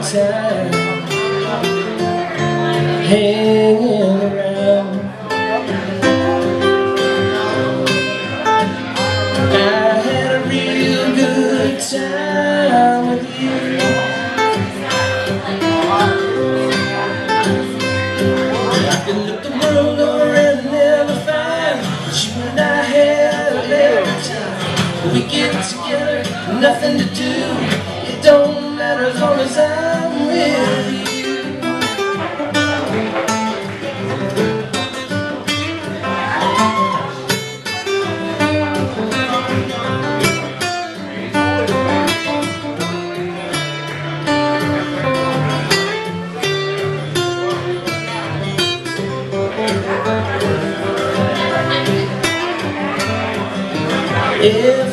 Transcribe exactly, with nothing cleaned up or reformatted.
time hanging around. I had a real good time with you. I could look the world over and never find that you and I had a better time. We get together, nothing to do. It don't matter as long as I'm with you. If